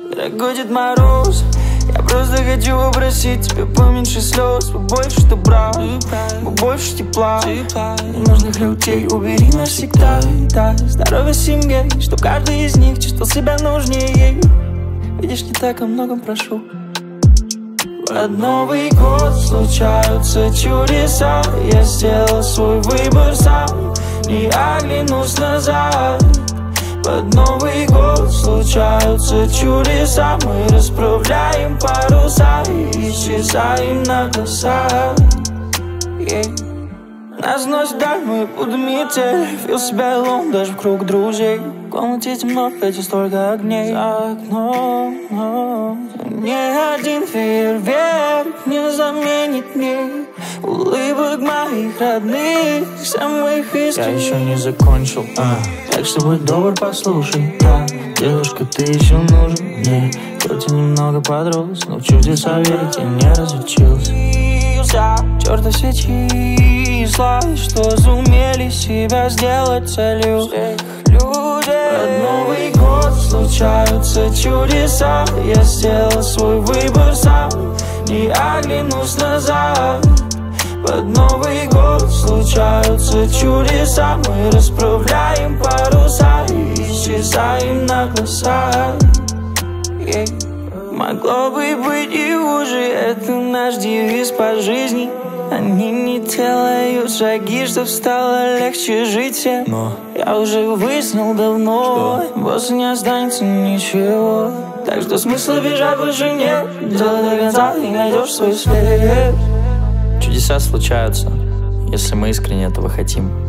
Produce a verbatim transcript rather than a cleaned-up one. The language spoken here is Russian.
Дорогой Дед Мороз, я просто хочу попросить тебя поменьше слез, побольше добра, побольше тепла. Ненужных людей убери навсегда. Да, здоровье семье, что каждый из них чувствовал себя нужнее. Видишь, не так о многом прошу. Под Новый год случаются чудеса. Я сделал свой выбор сам, не оглянусь назад. Под Новый год случаются чудеса. Мы расправляем паруса и исчезаем на глазах. Yeah. Нас носит вдаль, мы будем метель. Фил себя лом даже в круг друзей. В комнате темно, хотя столько огней. За окном, но ни один фейерверк не заменит мне улыбок моих родных, самых искренних. Я еще не закончил, а, так что будь добр, послушай. Да, девушка, ты еще нужен мне. Хоть и немного подрос, но в чудеса верить я не разучился. Чёрта все числа, что сумели себя сделать целью всех людей. Под Новый год случаются чудеса. Я сделал свой выбор сам, не оглянусь назад. Под Новый год случаются чудеса. Мы расправляем паруса и исчезаем на глазах. Yeah. Могло бы быть и хуже, это наш девиз по жизни. Они не делают шаги, чтоб стало легче жить всем. Но я уже выяснил давно, что больше не останется ничего. Так что смысла бежать больше нет. Делай до конца, и найдешь свой след. Чудеса случаются, если мы искренне этого хотим.